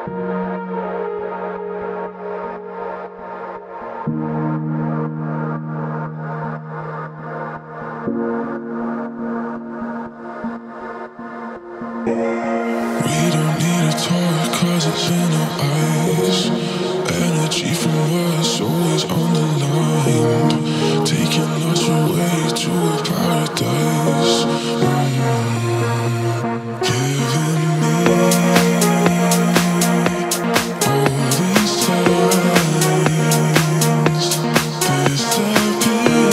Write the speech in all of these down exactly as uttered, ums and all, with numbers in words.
We don't need to talk cause it's in our eyes. Energy from words always on the line, taking us away to a paradise. Mm. Giving me all these signs, disappear.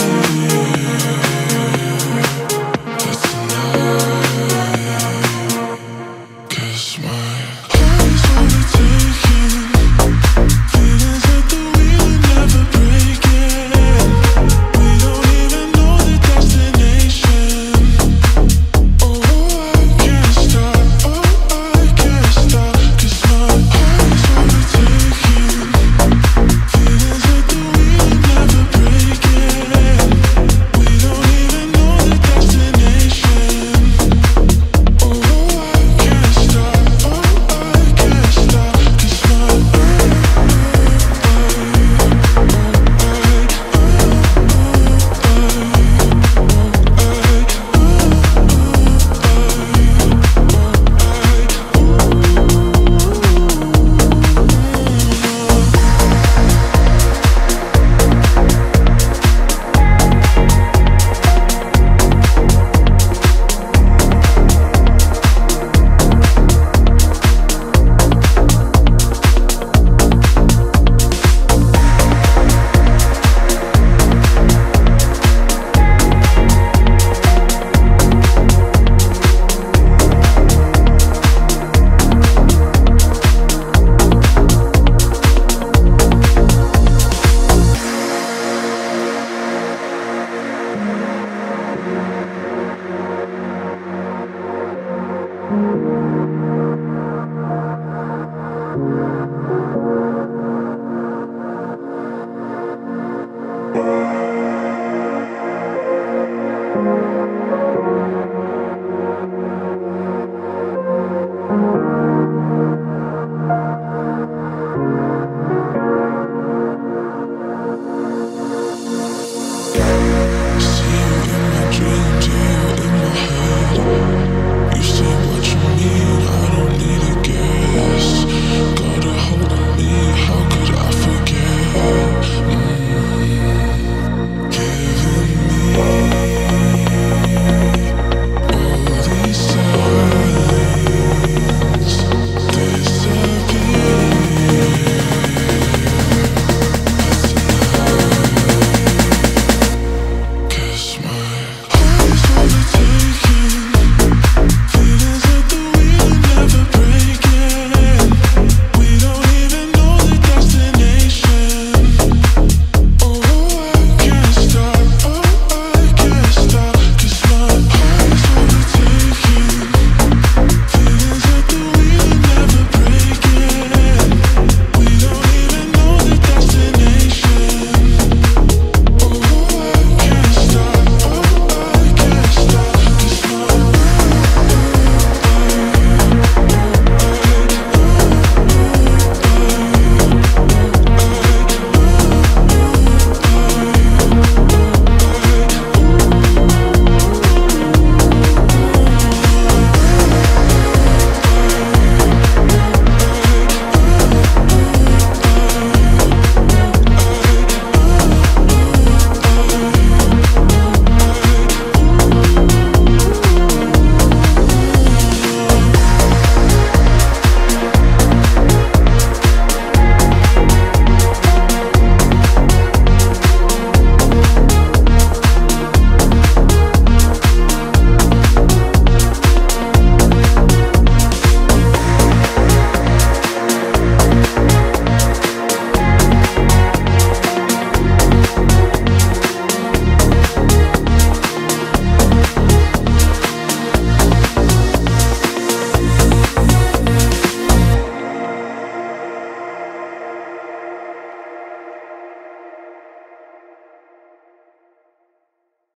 That's tonight. Cause my heart is overtaken, feelings that the wheel never breaking. We don't even know the destination. Oh, I can't stop, oh, I can't stop. Cause my heart is overtaken, feelings that the wheel never breaking. We don't even know the destination. Oh, I can't stop, oh, I can't stop. Cause my Mm-hmm.